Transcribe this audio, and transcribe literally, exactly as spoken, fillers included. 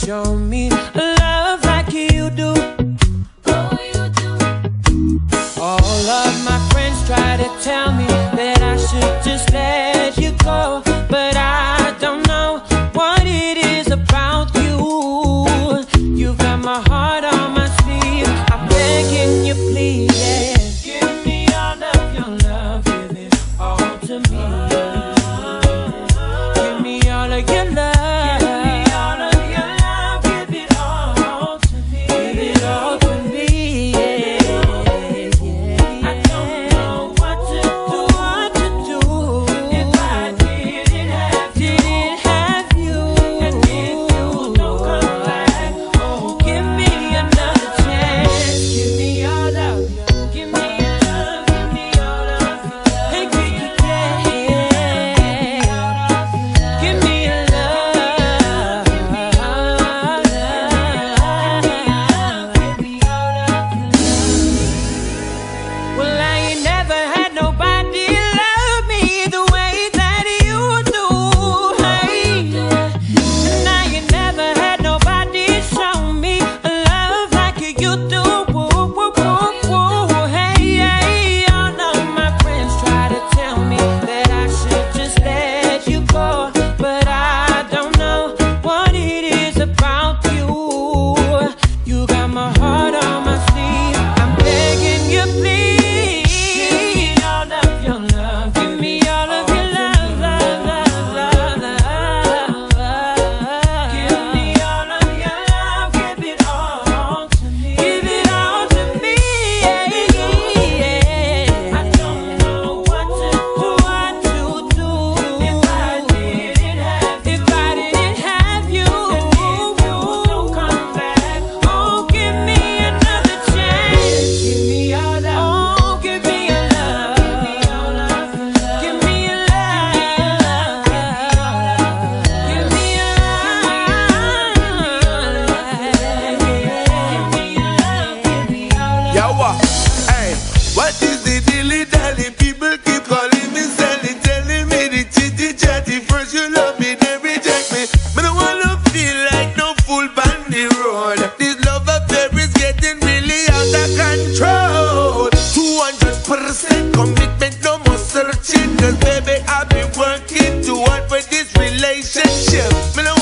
show me love like you do. Oh, you do. All of my friends try to tell me that I should just let you go, but I don't know what it is about you. You've got my heart on my sleeve. I'm begging you, please. Give me all of your love, give it all to me. Give me all of your love. Cause baby, I've been working to work for this relationship.